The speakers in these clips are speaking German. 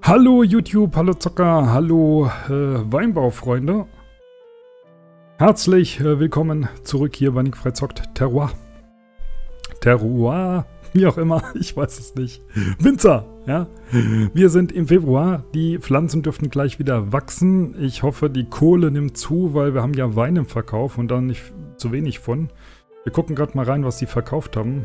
Hallo YouTube, hallo Zocker, hallo Weinbaufreunde. Herzlich willkommen zurück hier bei Nickfrei zockt Terroir. Terroir, wie auch immer, ich weiß es nicht. Winzer, ja. Wir sind im Februar, die Pflanzen dürften gleich wieder wachsen. Ich hoffe, die Kohle nimmt zu, weil wir haben ja Wein im Verkauf und da nicht zu wenig von. Wir gucken gerade mal rein, was die verkauft haben.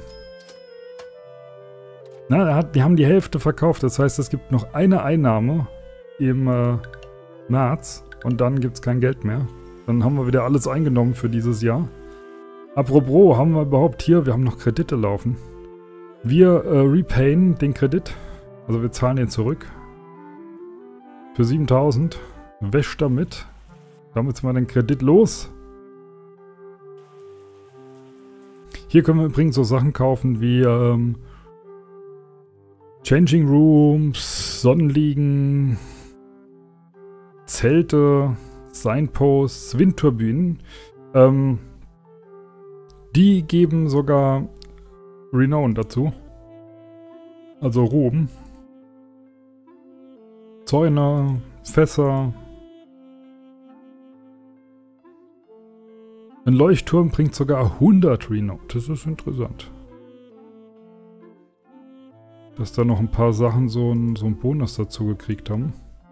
Na, die haben die Hälfte verkauft, das heißt, es gibt noch eine Einnahme im März und dann gibt es kein Geld mehr. Dann haben wir wieder alles eingenommen für dieses Jahr. Apropos, haben wir überhaupt hier, wir haben noch Kredite laufen. Wir repayen den Kredit, also wir zahlen den zurück. Für 7.000, wäscht damit. Damit sind wir den Kredit los. Hier können wir übrigens so Sachen kaufen wie Changing Rooms, Sonnenliegen, Zelte, Signposts, Windturbinen. Die geben sogar Renown dazu. Also Ruhm. Zäune, Fässer. Ein Leuchtturm bringt sogar 100 Renown. Das ist interessant. Dass da noch ein paar Sachen so einen Bonus dazu gekriegt haben.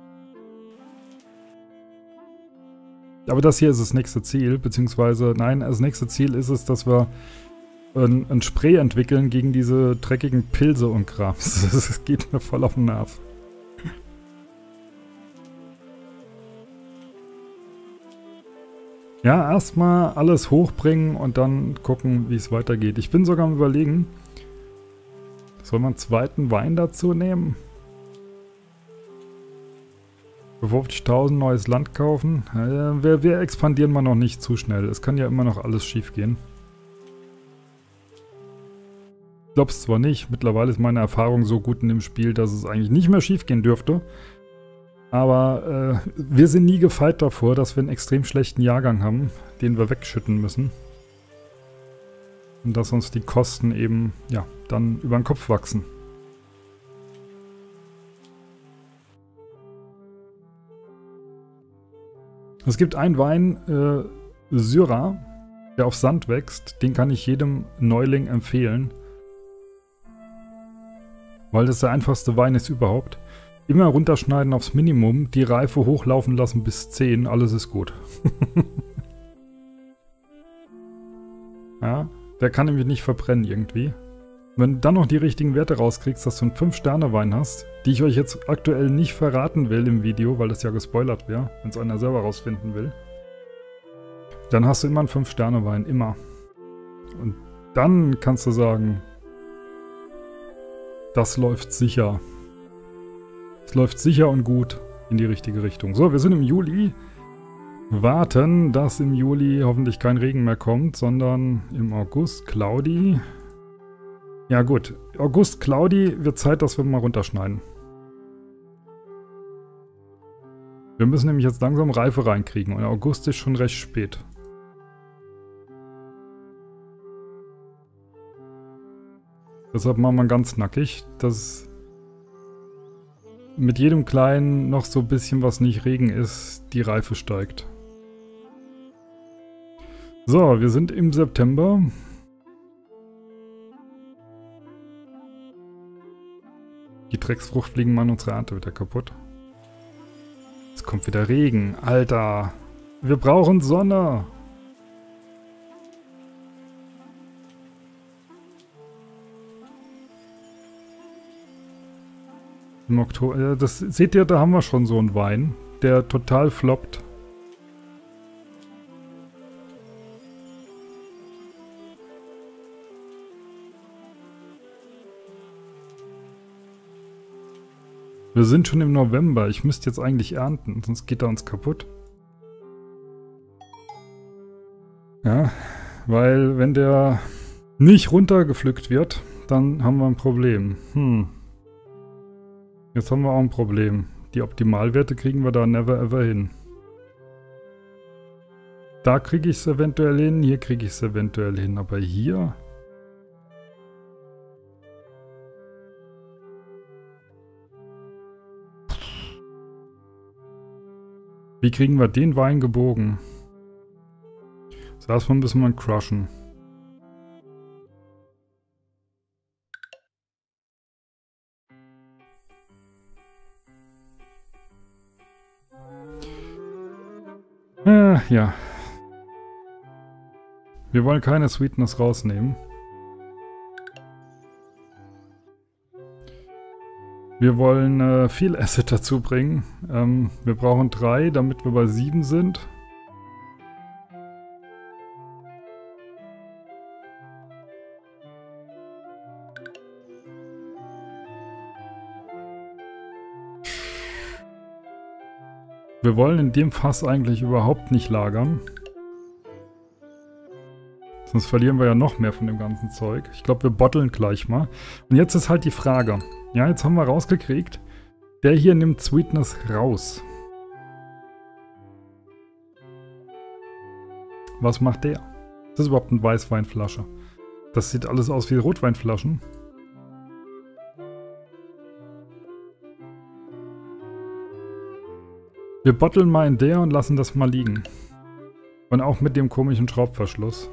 Aber das hier ist das nächste Ziel, beziehungsweise, nein, das nächste Ziel ist es, dass wir ein Spray entwickeln gegen diese dreckigen Pilze und Krams. Das geht mir voll auf den Nerv. Ja, erstmal alles hochbringen und dann gucken, wie es weitergeht. Ich bin sogar am Überlegen, soll man einen zweiten Wein dazu nehmen? Für 50.000 neues Land kaufen? Wir expandieren mal noch nicht zu schnell. Es kann ja immer noch alles schief gehen. Ich glaube es zwar nicht. Mittlerweile ist meine Erfahrung so gut in dem Spiel, dass es eigentlich nicht mehr schief gehen dürfte. Aber wir sind nie gefeit davor, dass wir einen extrem schlechten Jahrgang haben, den wir wegschütten müssen. Und dass uns die Kosten eben, ja, dann über den Kopf wachsen. Es gibt einen Wein, Syrah, der auf Sand wächst. Den kann ich jedem Neuling empfehlen. Weil das der einfachste Wein ist überhaupt. Immer runterschneiden aufs Minimum, die Reife hochlaufen lassen bis 10, alles ist gut. Ja. Der kann nämlich nicht verbrennen irgendwie. Wenn du dann noch die richtigen Werte rauskriegst, dass du einen 5-Sterne-Wein hast, die ich euch jetzt aktuell nicht verraten will im Video, weil das ja gespoilert wäre, wenn es einer selber rausfinden will, dann hast du immer einen 5-Sterne-Wein, immer. Und dann kannst du sagen, das läuft sicher. Es läuft sicher und gut in die richtige Richtung. So, wir sind im Juli. Warten, dass im Juli hoffentlich kein Regen mehr kommt, sondern im August Cloudy. Ja gut, August Cloudy wird Zeit, dass wir mal runterschneiden. Wir müssen nämlich jetzt langsam Reife reinkriegen und August ist schon recht spät. Deshalb machen wir ganz nackig, dass mit jedem kleinen noch so ein bisschen was nicht Regen ist, die Reife steigt. So, wir sind im September. Die Drecksfruchtfliegen machen unsere Ernte wieder kaputt. Es kommt wieder Regen. Alter, wir brauchen Sonne. Im Oktober, das seht ihr, da haben wir schon so einen Wein, der total floppt. Wir sind schon im November. Ich müsste jetzt eigentlich ernten, sonst geht er uns kaputt. Ja, weil wenn der nicht runtergepflückt wird, dann haben wir ein Problem. Jetzt haben wir auch ein Problem. Die Optimalwerte kriegen wir da never ever hin. Da kriege ich es eventuell hin, hier kriege ich es eventuell hin, aber hier... Wie kriegen wir den Wein gebogen? So, erstmal müssen wir ihn crushen. Ja. Wir wollen keine Sweetness rausnehmen. Wir wollen viel Acid dazu bringen. Wir brauchen 3, damit wir bei 7 sind. Wir wollen in dem Fass eigentlich überhaupt nicht lagern. Sonst verlieren wir ja noch mehr von dem ganzen Zeug. Ich glaube, wir botteln gleich mal. Und jetzt ist halt die Frage. Ja, jetzt haben wir rausgekriegt. Der hier nimmt Sweetness raus. Was macht der? Das ist überhaupt eine Weißweinflasche. Das sieht alles aus wie Rotweinflaschen. Wir botteln mal in der und lassen das mal liegen. Und auch mit dem komischen Schraubverschluss.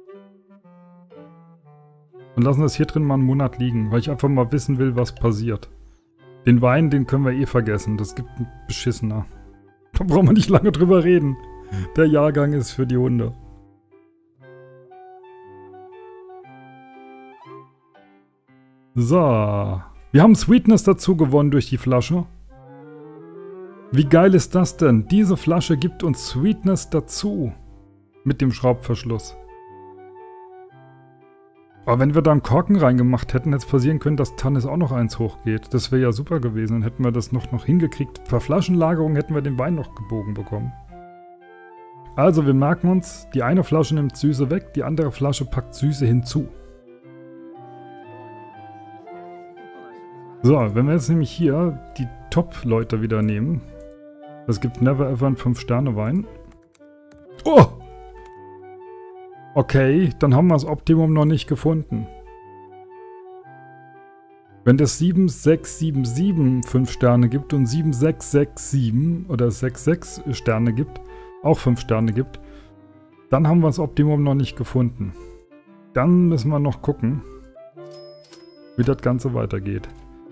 Und lassen das hier drin mal einen Monat liegen, weil ich einfach mal wissen will, was passiert. Den Wein, den können wir eh vergessen. Das gibt einen beschissener. Da brauchen wir nicht lange drüber reden. Der Jahrgang ist für die Hunde. So. Wir haben Sweetness dazu gewonnen durch die Flasche. Wie geil ist das denn? Diese Flasche gibt uns Sweetness dazu. Mit dem Schraubverschluss. Aber wenn wir da einen Korken reingemacht hätten, hätte es passieren können, dass Tannis auch noch eins hochgeht. Das wäre ja super gewesen. Dann hätten wir das noch hingekriegt. Per Flaschenlagerung hätten wir den Wein noch gebogen bekommen. Also wir merken uns, die eine Flasche nimmt Süße weg, die andere Flasche packt Süße hinzu. So, wenn wir jetzt nämlich hier die Top-Leute wieder nehmen. Es gibt Never Ever einen 5-Sterne-Wein. Oh! Okay, dann haben wir das Optimum noch nicht gefunden. Wenn das 7677 5 Sterne gibt und 7667 oder 66 Sterne gibt, auch 5 Sterne gibt, dann haben wir das Optimum noch nicht gefunden. Dann müssen wir noch gucken, wie das Ganze weitergeht.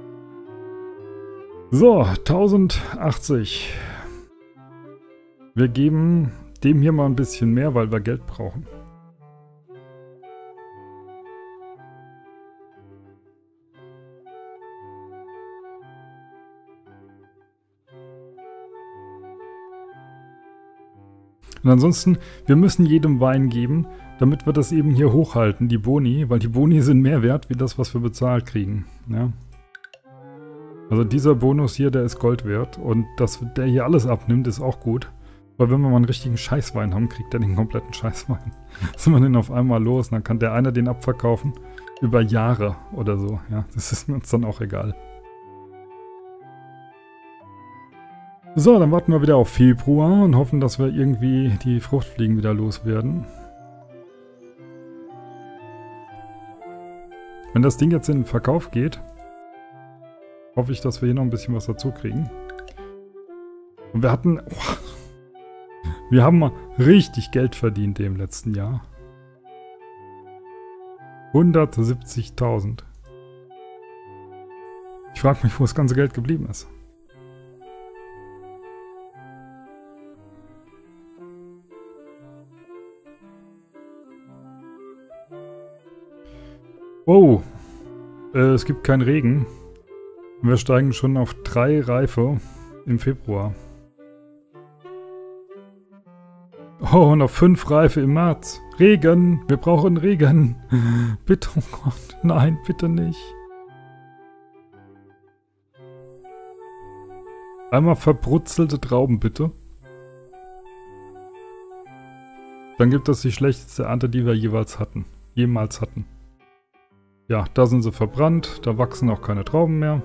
So, 1080. Wir geben dem hier mal ein bisschen mehr, weil wir Geld brauchen. Und ansonsten, wir müssen jedem Wein geben, damit wir das eben hier hochhalten, die Boni, weil die Boni sind mehr wert, wie das, was wir bezahlt kriegen. Ja. Also dieser Bonus hier, der ist Gold wert und dass der hier alles abnimmt, ist auch gut. Weil wenn wir mal einen richtigen Scheißwein haben, kriegt der den kompletten Scheißwein. Sind wir den auf einmal los und dann kann der einer den abverkaufen über Jahre oder so. Ja, das ist uns dann auch egal. So, dann warten wir wieder auf Februar und hoffen, dass wir irgendwie die Fruchtfliegen wieder loswerden. Wenn das Ding jetzt in den Verkauf geht, hoffe ich, dass wir hier noch ein bisschen was dazu kriegen. Und wir hatten... Oh, wir haben mal richtig Geld verdient im letzten Jahr. 170.000. Ich frage mich, wo das ganze Geld geblieben ist. Oh, es gibt keinen Regen. Wir steigen schon auf 3 Reife im Februar. Oh, und auf 5 Reife im März. Regen, wir brauchen Regen. Bitte, oh Gott, nein, bitte nicht. Einmal verbrutzelte Trauben, bitte. Dann gibt es die schlechteste Ernte, die wir jemals hatten. Ja, da sind sie verbrannt, da wachsen auch keine Trauben mehr.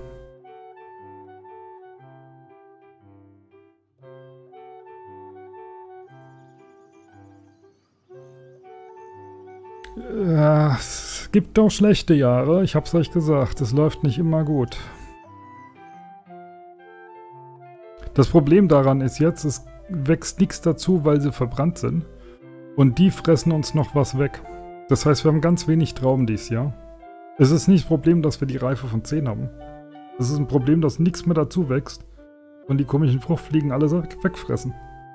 Ja, es gibt auch schlechte Jahre, ich hab's euch gesagt, es läuft nicht immer gut. Das Problem daran ist jetzt, es wächst nichts dazu, weil sie verbrannt sind. Und die fressen uns noch was weg. Das heißt, wir haben ganz wenig Trauben dieses Jahr. Es ist nicht das Problem, dass wir die Reife von 10 haben. Es ist ein Problem, dass nichts mehr dazu wächst und die komischen Fruchtfliegen alles wegfressen.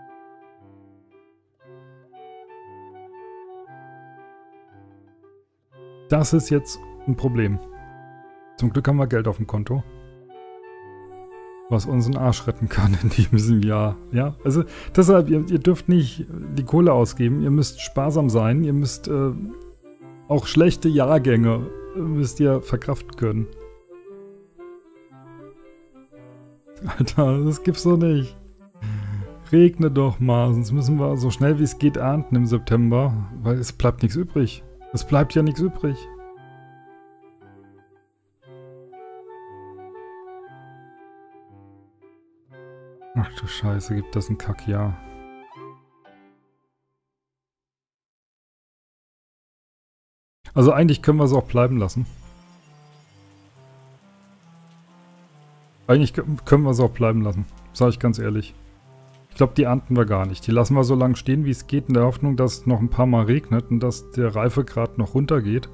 Das ist jetzt ein Problem. Zum Glück haben wir Geld auf dem Konto, was uns einen Arsch retten kann in diesem Jahr. Ja, also deshalb, ihr dürft nicht die Kohle ausgeben, ihr müsst sparsam sein, ihr müsst auch schlechte Jahrgänge müsst ihr verkraften können. Alter, das gibt's doch nicht. Regne doch mal, sonst müssen wir so schnell wie es geht ernten im September, weil es bleibt nichts übrig. Es bleibt ja nichts übrig. Ach du Scheiße, gibt das ein Kackjahr. Also eigentlich können wir es auch bleiben lassen. Eigentlich können wir es auch bleiben lassen. Sag ich ganz ehrlich. Ich glaube, die ernten wir gar nicht. Die lassen wir so lange stehen, wie es geht, in der Hoffnung, dass es noch ein paar Mal regnet und dass der Reifegrad noch runtergeht.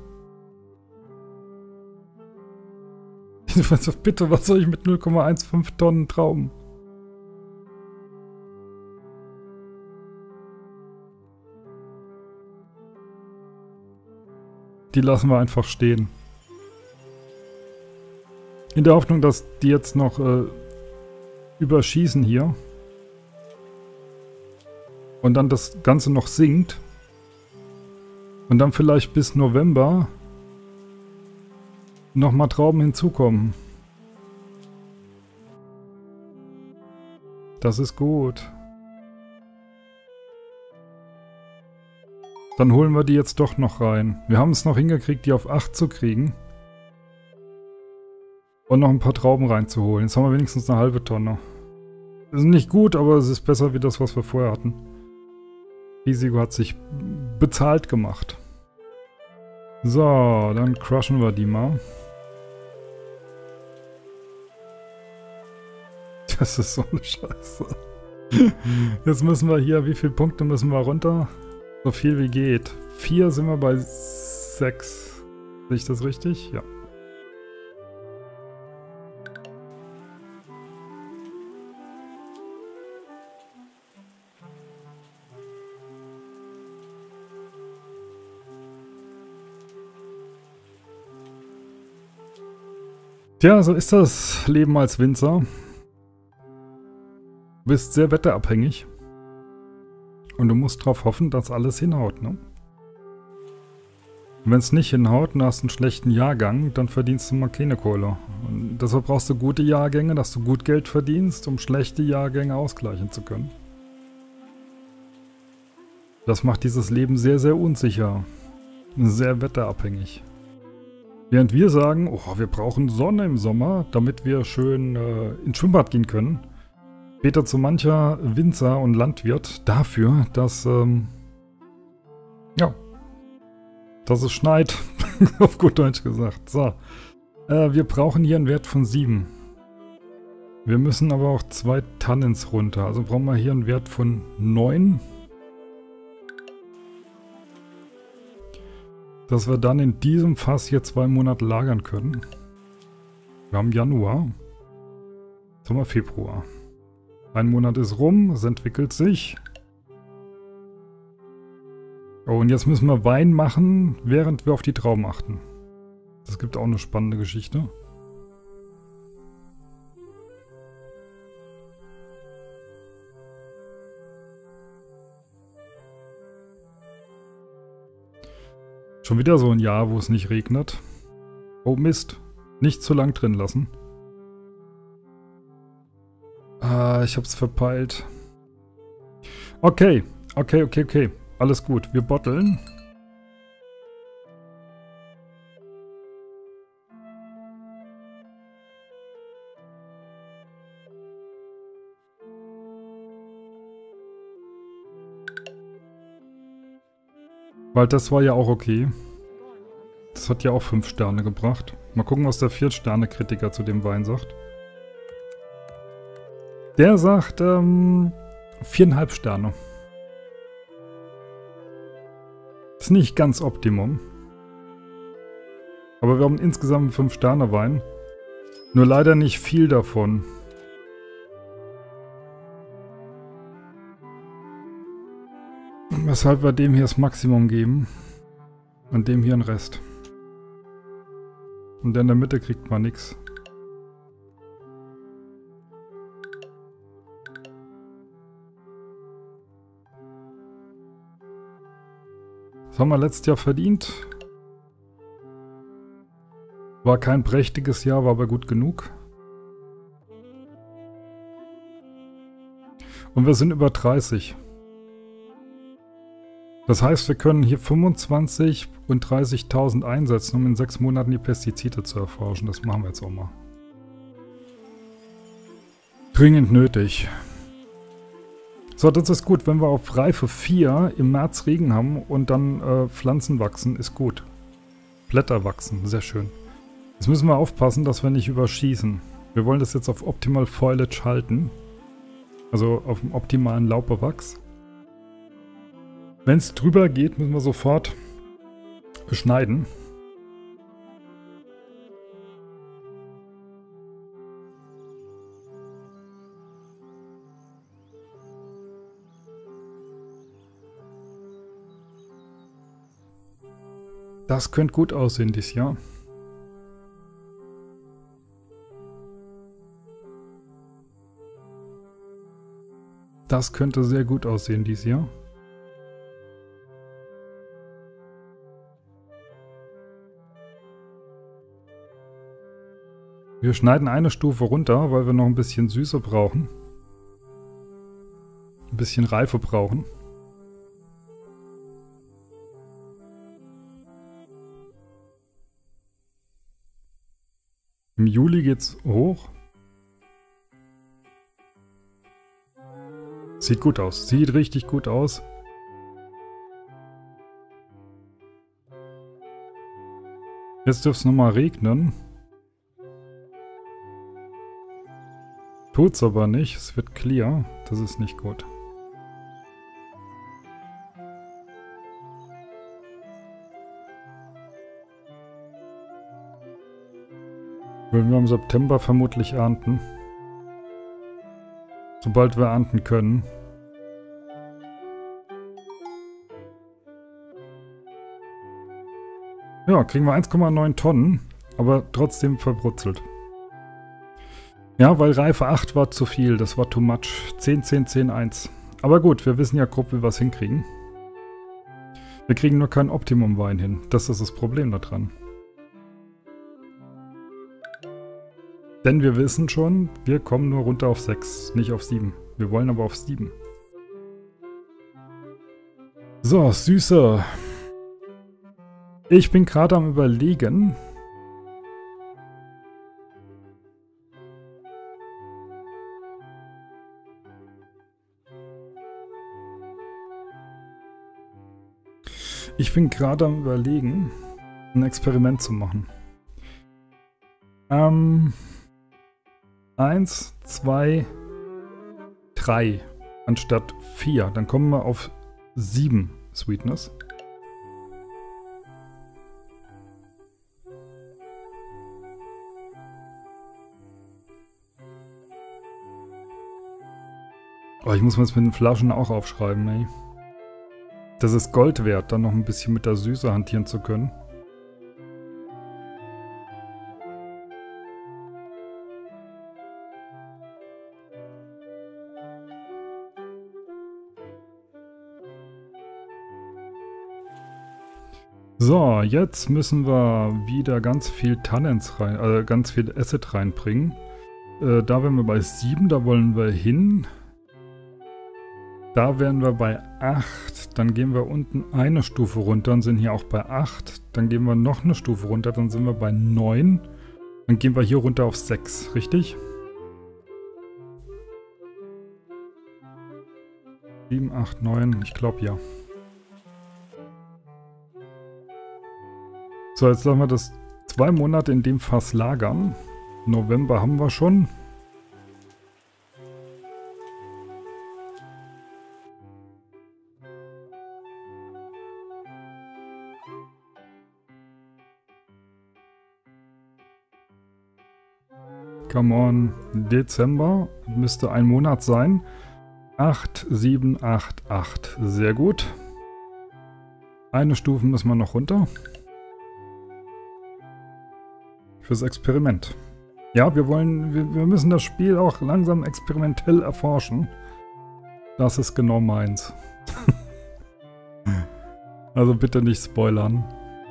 Bitte, was soll ich mit 0,15 Tonnen Trauben? Die lassen wir einfach stehen. In der Hoffnung, dass die jetzt noch überschießen hier. Und dann das Ganze noch sinkt. Und dann vielleicht bis November nochmal Trauben hinzukommen. Das ist gut. Dann holen wir die jetzt doch noch rein. Wir haben es noch hingekriegt, die auf 8 zu kriegen. Und noch ein paar Trauben reinzuholen. Jetzt haben wir wenigstens eine halbe Tonne. Das ist nicht gut, aber es ist besser wie das, was wir vorher hatten. Risiko hat sich bezahlt gemacht. So, dann crushen wir die mal. Das ist so eine Scheiße. Jetzt müssen wir hier, wie viele Punkte müssen wir runter? So viel wie geht. 4 sind wir bei 6. Sehe ich das richtig? Ja. Tja, so ist das Leben als Winzer. Du bist sehr wetterabhängig. Und du musst darauf hoffen, dass alles hinhaut, ne? Und wenn es nicht hinhaut und du hast einen schlechten Jahrgang, dann verdienst du mal keine Kohle. Und deshalb brauchst du gute Jahrgänge, dass du gut Geld verdienst, um schlechte Jahrgänge ausgleichen zu können. Das macht dieses Leben sehr, sehr unsicher. Sehr wetterabhängig. Während wir sagen, oh, wir brauchen Sonne im Sommer, damit wir schön ins Schwimmbad gehen können. Später zu mancher Winzer und Landwirt dafür, dass, ja, dass es schneit, auf gut Deutsch gesagt. So, wir brauchen hier einen Wert von 7. Wir müssen aber auch 2 Tannens runter, also brauchen wir hier einen Wert von 9. Dass wir dann in diesem Fass hier 2 Monate lagern können. Wir haben Januar. Jetzt haben wir Februar. Ein Monat ist rum, es entwickelt sich. Oh, und jetzt müssen wir Wein machen, während wir auf die Trauben achten. Das gibt auch eine spannende Geschichte. Schon wieder so ein Jahr, wo es nicht regnet. Oh Mist, nicht zu lang drin lassen. Ah, ich hab's verpeilt. Okay, okay. Alles gut, wir botteln. Weil das war ja auch okay. Das hat ja auch 5 Sterne gebracht. Mal gucken, was der 4-Sterne-Kritiker zu dem Wein sagt. Der sagt, 4,5 Sterne. Ist nicht ganz Optimum. Aber wir haben insgesamt 5 Sterne Wein. Nur leider nicht viel davon. Weshalb wir dem hier das Maximum geben. Und dem hier einen Rest. Und in der Mitte kriegt man nichts. Das haben wir letztes Jahr verdient. War kein prächtiges Jahr, war aber gut genug. Und wir sind über 30. Das heißt, wir können hier 25 und 30.000 einsetzen, um in 6 Monaten die Pestizide zu erforschen. Das machen wir jetzt auch mal. Dringend nötig. So, das ist gut. Wenn wir auf Reife 4 im März Regen haben und dann Pflanzen wachsen, ist gut. Blätter wachsen, sehr schön. Jetzt müssen wir aufpassen, dass wir nicht überschießen. Wir wollen das jetzt auf Optimal Foliage halten. Also auf dem optimalen Laubbewachs. Wenn es drüber geht, müssen wir sofort beschneiden. Das könnte gut aussehen dieses Jahr. Das könnte sehr gut aussehen dieses Jahr. Wir schneiden eine Stufe runter, weil wir noch ein bisschen Süße brauchen. Ein bisschen Reife brauchen. Im Juli geht's hoch. Sieht gut aus. Sieht richtig gut aus. Jetzt dürfte es nochmal regnen. Tut's aber nicht. Es wird clear. Das ist nicht gut. Wollen wir im September vermutlich ernten. Sobald wir ernten können. Ja, kriegen wir 1,9 Tonnen, aber trotzdem verbrutzelt. Ja, weil Reife 8 war zu viel, das war too much. 10, 10, 10, 1. Aber gut, wir wissen ja grob, wie wir es hinkriegen. Wir kriegen nur keinen Optimum-Wein hin. Das ist das Problem daran. Denn wir wissen schon, wir kommen nur runter auf 6, nicht auf 7. Wir wollen aber auf 7. So, Süße. Ich bin gerade am Überlegen. Ein Experiment zu machen. 1, 2, 3 anstatt 4. Dann kommen wir auf 7 Sweetness. Oh, ich muss mir das mit den Flaschen auch aufschreiben, ey. Das ist Gold wert, dann noch ein bisschen mit der Süße hantieren zu können. So, jetzt müssen wir wieder ganz viel Tannins rein, ganz viel Acid reinbringen. Da wären wir bei 7, da wollen wir hin. Da wären wir bei 8, dann gehen wir unten eine Stufe runter und sind hier auch bei 8. Dann gehen wir noch eine Stufe runter, dann sind wir bei 9. Dann gehen wir hier runter auf 6, richtig? 7, 8, 9, ich glaube ja. So, jetzt sagen wir das 2 Monate in dem Fass lagern. November haben wir schon. Come on. Dezember. Müsste ein Monat sein. 8, 7, 8, 8. Sehr gut. Eine Stufe müssen wir noch runter. Fürs Experiment. Ja, wir müssen das Spiel auch langsam experimentell erforschen. Das ist genau meins. Also bitte nicht spoilern.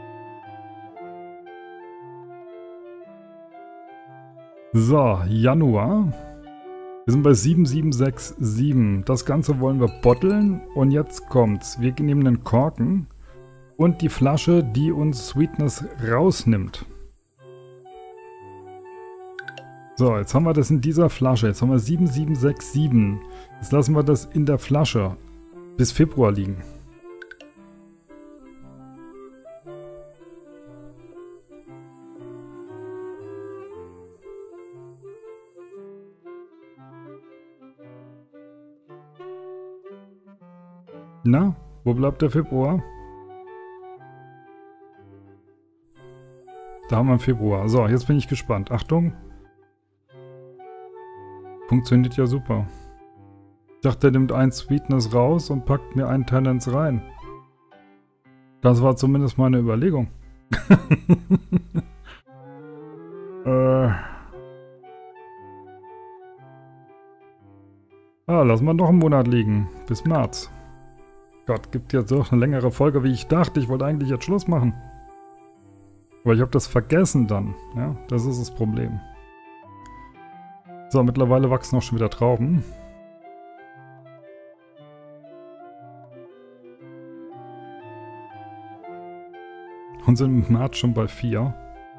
So, Januar. Wir sind bei 7767. Das Ganze wollen wir botteln. Und jetzt kommt's. Wir nehmen den Korken und die Flasche, die uns Sweetness rausnimmt. So, jetzt haben wir das in dieser Flasche. Jetzt haben wir 7767. Jetzt lassen wir das in der Flasche bis Februar liegen. Na, wo bleibt der Februar? Da haben wir Februar. So, jetzt bin ich gespannt. Achtung. Funktioniert ja super. Ich dachte, er nimmt ein Sweetness raus und packt mir einen Talents rein. Das war zumindest meine Überlegung. Lassen wir noch einen Monat liegen. Bis März. Gott, gibt jetzt doch eine längere Folge, wie ich dachte. Ich wollte eigentlich jetzt Schluss machen. Aber ich habe das vergessen dann. Ja, das ist das Problem. So, mittlerweile wachsen auch schon wieder Trauben. Und sind im März schon bei 4.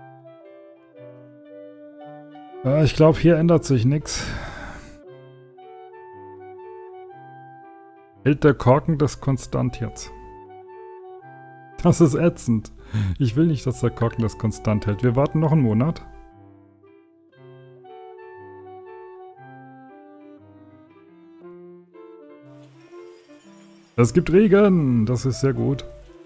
Ich glaube, hier ändert sich nichts. Hält der Korken das konstant jetzt? Das ist ätzend. Ich will nicht, dass der Korken das konstant hält. Wir warten noch einen Monat. Es gibt Regen. Das ist sehr gut.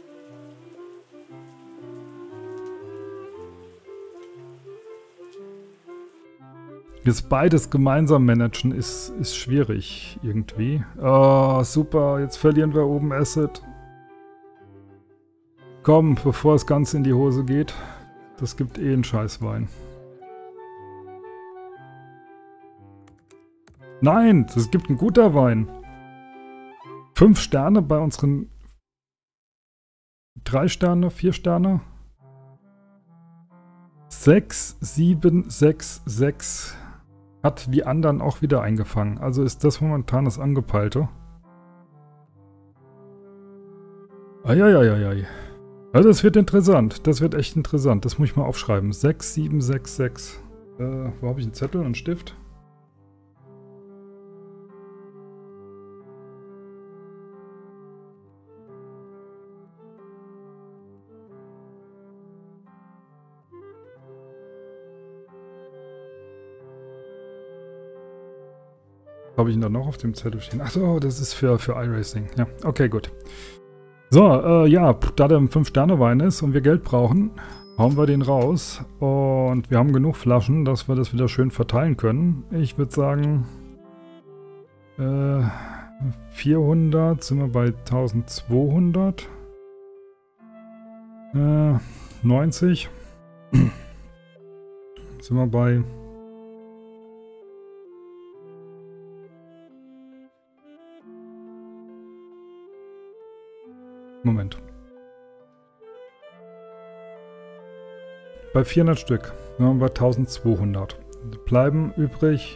Jetzt beides gemeinsam managen ist schwierig irgendwie. Oh, super. Jetzt verlieren wir oben Acid. Komm, bevor es ganz in die Hose geht. Das gibt eh einen Scheißwein. Nein, das gibt ein guter Wein. 5 Sterne bei unseren 3 Sterne, 4 Sterne. 6, 7, 6, 6. Hat die anderen auch wieder eingefangen. Also ist das momentan das Angepeilte. Eieieiei. Ja, das wird interessant. Das wird echt interessant. Das muss ich mal aufschreiben. 6, 7, 6, 6. Wo habe ich einen Zettel und einen Stift? Habe ich ihn dann noch auf dem Zettel stehen? Achso, das ist für iRacing. Ja, okay, gut. So, ja, da der ein 5-Sterne-Wein ist und wir Geld brauchen, hauen wir den raus. Und wir haben genug Flaschen, dass wir das wieder schön verteilen können. Ich würde sagen, 400 sind wir bei 1200. 90 sind wir bei... Moment. Bei 400 Stück sind wir bei 1200. Bleiben übrig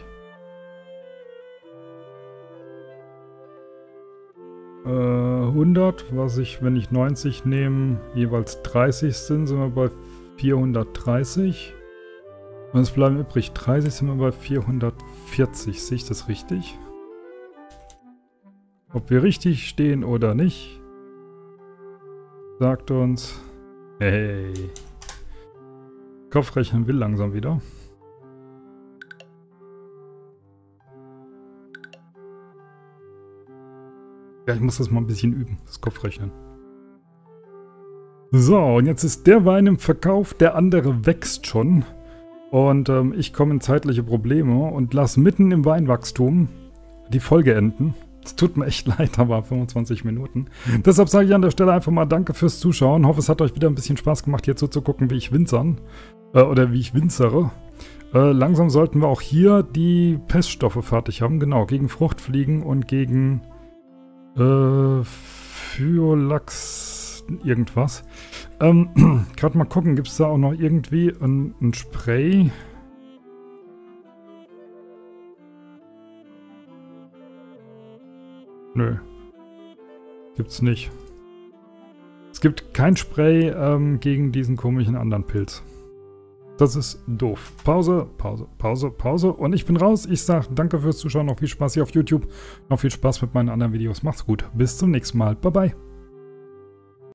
100, was ich, wenn ich 90 nehme, jeweils 30 sind wir bei 430. Und es bleiben übrig 30, sind wir bei 440. Sehe ich das richtig? Ob wir richtig stehen oder nicht, sagt uns, hey, Kopfrechnen will langsam wieder. Ja, ich muss das mal ein bisschen üben, das Kopfrechnen. So, und jetzt ist der Wein im Verkauf, der andere wächst schon. Und ich komme in zeitliche Probleme und lasse mitten im Weinwachstum die Folge enden. Es tut mir echt leid, aber 25 Minuten. Deshalb sage ich an der Stelle einfach mal danke fürs Zuschauen. Hoffe, es hat euch wieder ein bisschen Spaß gemacht, hier zuzugucken, wie ich winzern. Oder wie ich winzere. Langsam sollten wir auch hier die Peststoffe fertig haben. Genau, gegen Fruchtfliegen und gegen Phyolax irgendwas. Gerade mal gucken, gibt es da auch noch irgendwie ein Spray? Nö. Gibt's nicht. Es gibt kein Spray gegen diesen komischen anderen Pilz. Das ist doof. Pause, Pause, Pause, Pause. Und ich bin raus. Ich sage danke fürs Zuschauen. Noch viel Spaß hier auf YouTube. Noch viel Spaß mit meinen anderen Videos. Macht's gut. Bis zum nächsten Mal. Bye, bye.